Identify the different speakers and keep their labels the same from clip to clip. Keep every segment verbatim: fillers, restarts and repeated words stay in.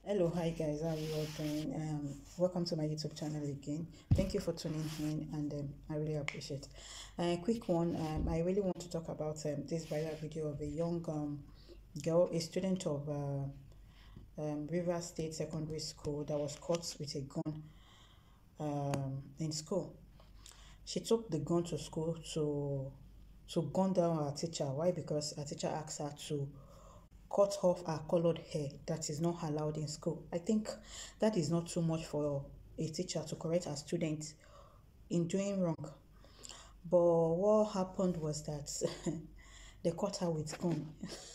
Speaker 1: Hello, hi guys, how are you all doing? Um, welcome to my YouTube channel again. Thank you for tuning in, and um, I really appreciate. A uh, quick one. Um, I really want to talk about um, this viral video of a young um, girl, a student of uh, um, River State Secondary School, that was caught with a gun um, in school. She took the gun to school to to gun down her teacher. Why? Because her teacher asked her to cut off her colored hair. That is not allowed in school. I think that is not too much for a teacher to correct her student in doing wrong. But what happened was that they caught her with gun.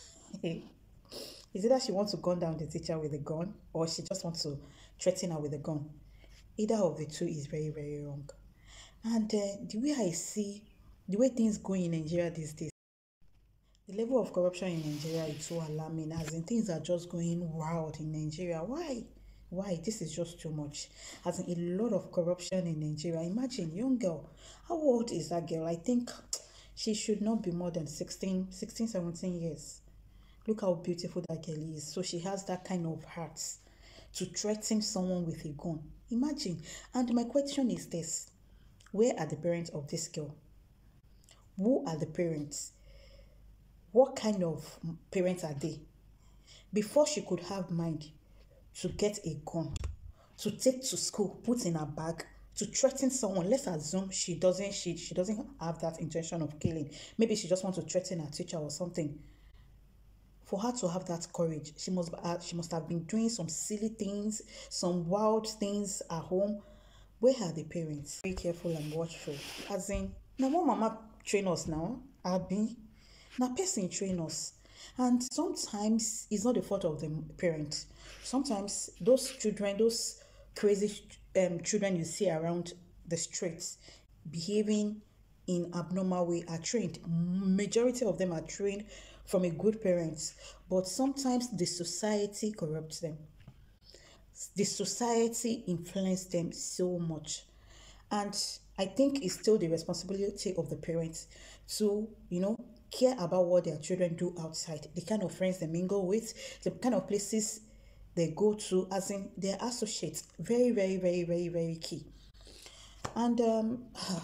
Speaker 1: Is it that she wants to gun down the teacher with a gun, or she just wants to threaten her with a gun? Either of the two is very, very wrong. And uh, the way I see, the way things go in Nigeria these days, the level of corruption in Nigeria is so alarming, as in things are just going wild in Nigeria. Why? Why? This is just too much. As in a lot of corruption in Nigeria. Imagine, young girl. How old is that girl? I think she should not be more than sixteen, sixteen, seventeen years. Look how beautiful that girl is. So she has that kind of heart to threaten someone with a gun. Imagine. And my question is this. Where are the parents of this girl? Who are the parents? What kind of parents are they? Before she could have mind to get a gun, to take to school, put in her bag, to threaten someone, let's assume she doesn't she, she doesn't have that intention of killing. Maybe she just wants to threaten her teacher or something. For her to have that courage, she must uh, she must have been doing some silly things, some wild things at home. Where are the parents? Be careful and watchful. As in, now what mama train us now? Abi. Now, person train us, and sometimes it's not the fault of the parent. Sometimes those children, those crazy um, children you see around the streets, behaving in abnormal way, are trained. Majority of them are trained from a good parent, but sometimes the society corrupts them. The society influences them so much, and I think it's still the responsibility of the parents to, you know, care about what their children do outside, the kind of friends they mingle with, the kind of places they go to, as in their associates. Very, very, very, very, very key. And um,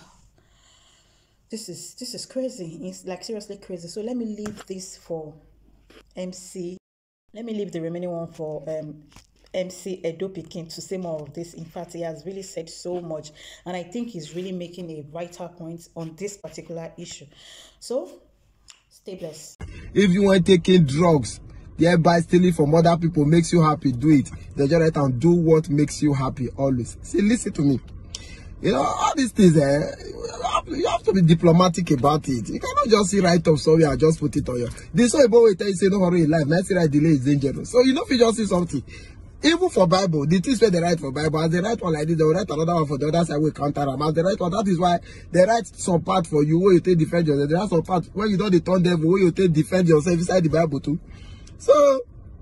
Speaker 1: this is this is crazy. It's like seriously crazy. So let me leave this for M C. Let me leave the remaining one for um M C Edo Pikin to say more of this. In fact, he has really said so much, and I think he's really making a vital point on this particular issue. So stay blessed.
Speaker 2: If you want taking drugs, thereby stealing from other people makes you happy, do it. The just and do what makes you happy always. See, listen to me. You know, all these things, eh, you, have, you have to be diplomatic about it. You cannot just see right up somewhere and just put it on you. This way, boy, tell you say no hurry in life. Nice right delay is dangerous. So you know, if you just see something, even for Bible, the things where they write for Bible, as they write one like this, they will write another one for the other side, will counter them. As they write one, that is why they write some part for you where you take defend yourself. There are some part when you don't the turn devil where you take defend yourself inside the Bible too. So,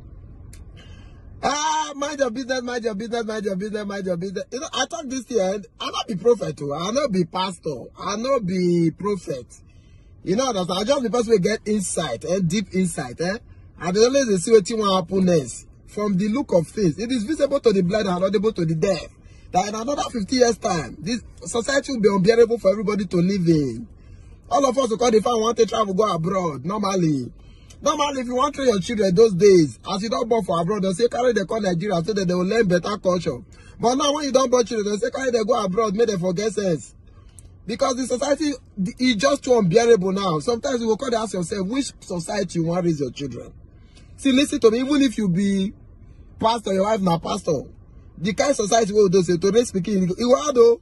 Speaker 2: ah, mind your business, mind your business, mind your business, mind your business. You know, I talk this here, I'll not be prophet too. I'll not be pastor. I'll not be prophet. You know, that's I'll just be person who get insight, eh, deep insight, eh. And they always see what you want to happen next. From the look of things, it is visible to the blind and audible to the deaf that in another fifty years' time, this society will be unbearable for everybody to live in. All of us will call if I want to travel, go abroad. Normally, normally, if you want to train your children those days, as you don't born for abroad, they say carry they call Nigeria so that they will learn better culture. But now, when you don't born children, they say carry they go abroad, make them forget sense. Because the society is just too unbearable now. Sometimes you will call to ask yourself, which society you want to raise your children? See, listen to me. Even if you be pastor, your wife now pastor, the kind of society will do say to raise speaking, it will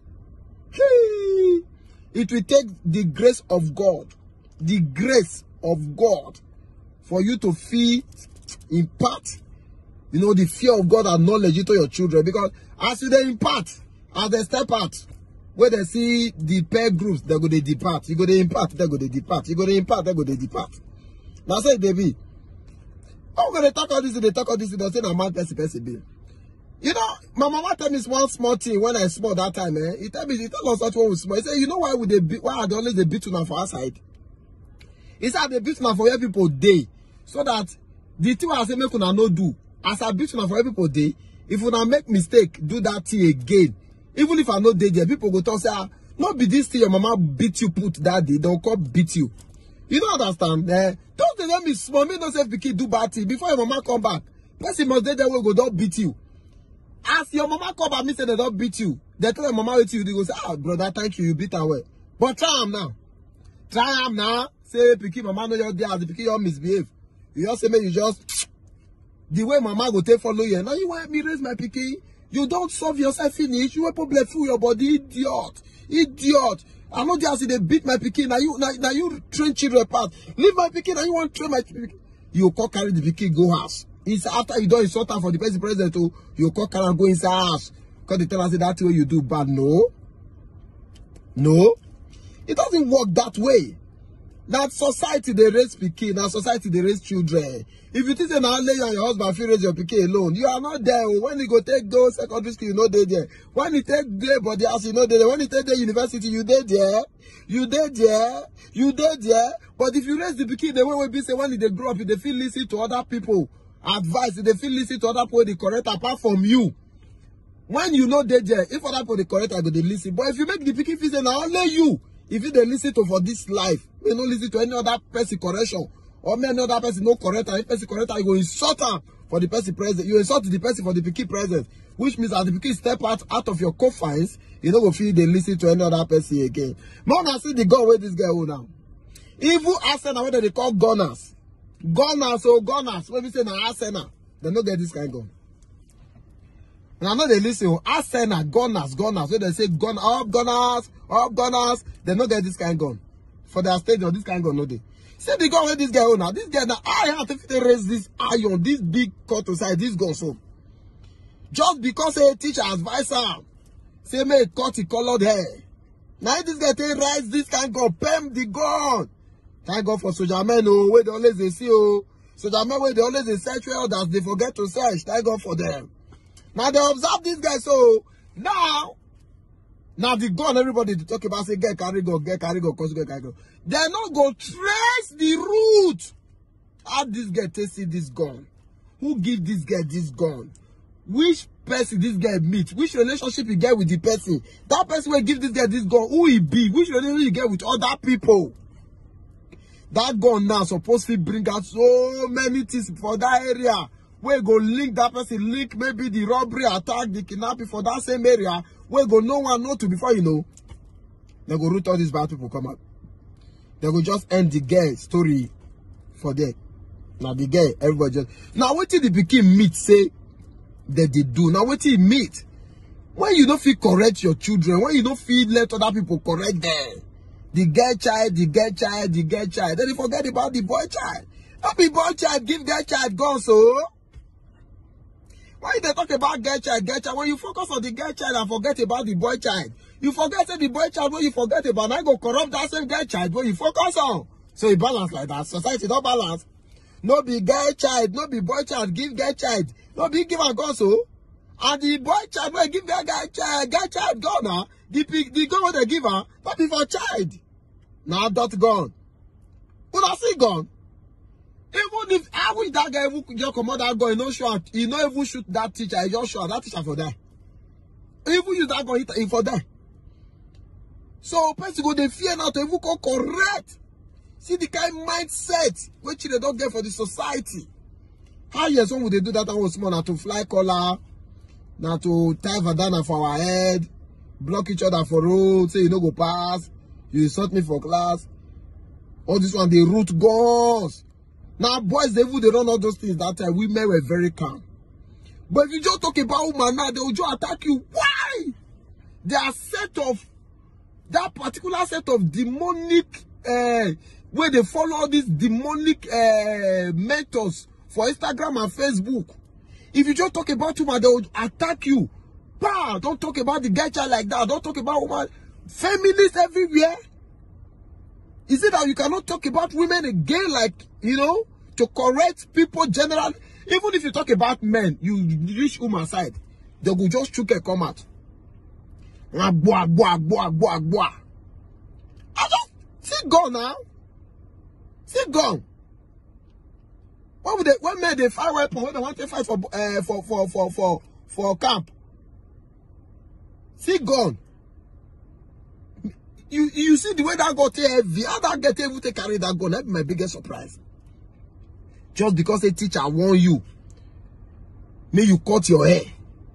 Speaker 2: it will take the grace of God, the grace of God, for you to feel, impart, you know, the fear of God and knowledge into your children. Because as you they impart, as they step out, where they see the pair groups, they go they depart. You go they impart, they go they depart. You go they impart, they go they depart. Now say they be. I'm going to talk all this, they talk all this, they say, no, man, person, person, be. You know, my mama tell me one small thing when I small that time, eh? He tell me, he tell us such one was small. He said, you know why would they beat, why are they always they beat you now for outside? He said, they beat now for where people day. So that the thing I say, make una no do. as I beat una for people day, if una make mistake, do that thing again. Even if I know dey there, people go talk say, ah, not be this thing your mama beat you put that day, they'll come beat you. You don't understand? Eh? Don't they let me small me don't say pikin do bad thing before your mama come back. Person must dey there will go don't beat you. As your mama come back, me say they don't beat you. They tell your mama with you, they go say, ah, brother, thank you, you beat her well. But try am now. Try am now. Say pikin mama know you're there, the pikin you misbehave. You just say me, you just the way mama go take follow you. Now you want me raise my pikin. You don't solve yourself finish. You will probably fool your body, idiot, idiot. I know just they beat my pikin. Now you, now, now you train children apart. Leave my pikin. Now you want to train my pikin. You call carry the pikin go house. It's after you don't insult her for the president president to you call carry and go inside house. Because they tell us that way you do bad. No, no, it doesn't work that way. That society they raise pikin. That society they raise children. If you think now lay you and your husband feel raise your pikin alone, you are not there. When you go take those secondary school, you know they there. When you take there body house, you know they there. When you take the university, you there there. You there there. You there there. But if you raise the pikin, the way we be say when they grow up, they feel listen to other people advice. They feel listen to other people they correct apart from you. When you know they there, if other people they correct, I go they listen. But if you make the pikin feel say now only you, if you they listen to for this life, you don't listen to any other person correction. Or any other person no correct, and if person correct, you go insult her for the person present. You insult the person for the pikin present, which means that the pikin step out out of your confines, you don't go feel they listen to any other person again. More than see the gun where this guy hold now. Even Arsenal, what they call gunners, gunners or gunners. When we say now Arsenal, they don't get this kind of gun. And I know they listen. Arsenal, gunners, gunners. When they say gun up, gunners, up, gunners, they don't get this kind of gun for their stadium. This kind of gun, no they. See the gun where this guy hold now. This guy now, I have to raise this iron, this big cut aside, this gun so. Just because a teacher advise her, say me cut the colored hair. Now this guy take rise this kind of gun, pem the gun. Thank God for soldier men, oh, where they always they see, oh. Soldier men where they always they search where others, they forget to search. Thank God for them. Now they observe this guy, so now, now the gun, everybody to talk about, say, get carry gun, get carry gun, cause get carry gun. They're not going to trace the route. How this guy tasted this gun? Who give this guy this gun? Which person this guy meet? Which relationship he get with the person? That person will give this guy this gun. Who he be? Which relationship he get with other people? That gun now supposed to bring out so many things for that area. Where go link that person, link maybe the robbery, attack, the kidnapping for that same area. Where go no one know to before you know. They go root all these bad people come out. They will just end the girl story for them. Now the girl, everybody just now what did the pikin meet say that they do? Now what did he meet? When you don't feel correct your children, when you don't feel let other people correct them, the girl child, the girl child, the girl child, then you forget about the boy child. Not be boy child, give girl child gun so. Why they talk about girl child, girl child? When you focus on the girl child and forget about the boy child, you forget say the boy child when you forget about, now go corrupt that same girl child when you focus on. So you balance like that. Society don't balance. No be girl child, no be boy child, give girl child. No be give a gun so. And the boy child when give girl child, girl child gun now. The the gun when they give her, not be for child. Now that gun. When I see gun. Even if I wish that guy even just come out that gun, he no shoot, he no even shoot that teacher, he just shoot that teacher for that. Even use that gun, he for that. So person go they fear now to even go correct. See the kind of mindset which they don't get for the society. How years when would they do that? I was small now to fly collar, now to tie bandana for our head, block each other for road, say you no go pass, you insult me for class. All this one they root guns. Now, boys, they would run all those things that time. Women were very calm. But if you just talk about women now, they will just attack you. Why? They are set of, that particular set of demonic, uh, where they follow all these demonic uh, mentors for Instagram and Facebook. If you just talk about women, they will attack you. Bah, don't talk about the guy child like that. Don't talk about women. Feminists everywhere. Is it that you cannot talk about women again, like, you know, to correct people generally? Even if you talk about men, you reach woman side, they will just choke and come out. I just, see gone now. See gone. What would they, what made they fire weapon when they want to fight for, uh, for, for, for, for, for camp? See gun. You, you see the way that got heavy. How that get able to carry that gun? That's my biggest surprise. Just because a teacher warn you, may you cut your hair.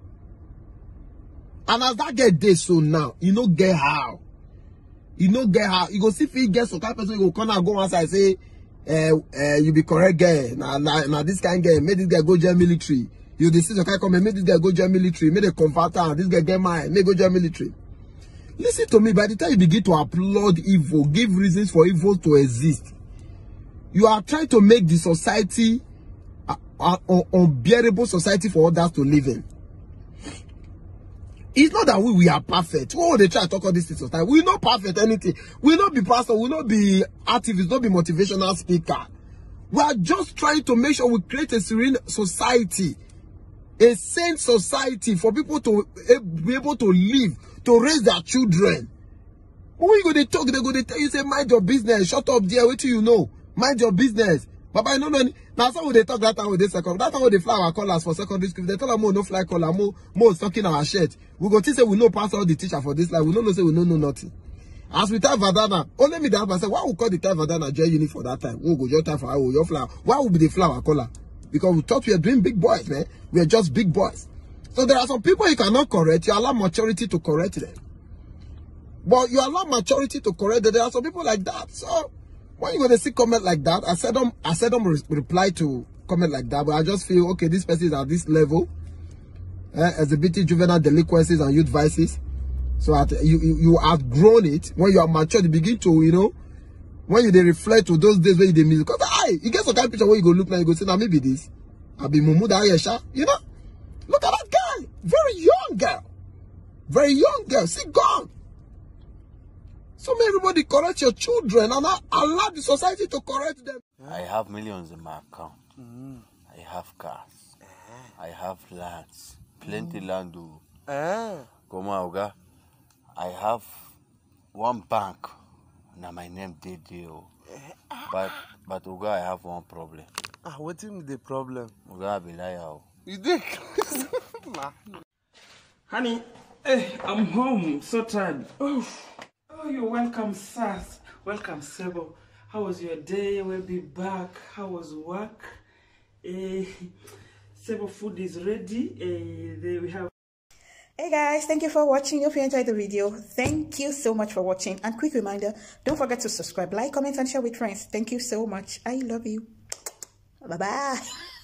Speaker 2: And as that get there, so now, you know get how. You know get how. You go see if you get some kind of person, you go come and go outside and say, uh, uh, you be correct girl. Now, now, now this kind of girl, make this guy go join military. You decide, okay, come and make this guy go join military. Make the converter, this guy get mine, make go join military. Listen to me, by the time you begin to applaud evil, give reasons for evil to exist, you are trying to make the society an unbearable society for others to live in. It's not that we, we are perfect. Oh, they try to talk all this society. We're not perfect anything. We'll not be pastor, we'll not be activists, not be motivational speaker. We are just trying to make sure we create a serene society, a sane society for people to be able to live, to raise their children. When you go to talk, they go to tell you, say, mind your business, shut up there, wait till you know. Mind your business. But I don't know. Now, some they talk that time with this second. That time when they fly our colors for secondary school, they tell them, no fly color, more, more sucking our shirt. We go to say we know pass all the teacher for this life. We don't know say we don't know nothing. As we tell Vadana, only me that myself, why we call the time Vadana J unit for that time? We go your time for our your flower. Why would be the flower color? Because we thought we are doing big boys, man. We are just big boys. So there are some people you cannot correct. You allow maturity to correct them. But you allow maturity to correct them. There are some people like that. So when you go to see comment like that, I said them, I said them re reply to comment like that, but I just feel okay. This person is at this level, eh, exhibiting juvenile delinquencies and youth vices. So at, you, you you have grown it. When you are mature, you begin to, you know, when you they reflect to those days when you did music. Because I, you get some kind of picture where you go look now, you go say, now maybe this, I'll be Mumu Ayesha, you know. Look at that guy, very young girl, very young girl. See, gone. So may everybody correct your children and allow the society to correct them.
Speaker 3: I have millions in my account. Mm. I have cars. Uh. I have lands. Plenty mm. land. Uh. Come on, Oga. I have one bank. Now my name did deal. Uh. But but Oga, I have one problem.
Speaker 4: Ah, what is the problem?
Speaker 3: Oga, I be liar.
Speaker 4: You did?
Speaker 5: Honey, hey, I'm home. So tired. Oh. Oh, you're welcome, Sas. Welcome, Sebo. How was your day? We'll be back. How was work? Uh, Sebo food is ready. Uh, there we have.
Speaker 1: Hey guys, thank you for watching. Hope you enjoyed the video. Thank you so much for watching. And quick reminder, don't forget to subscribe, like, comment, and share with friends. Thank you so much. I love you. Bye-bye.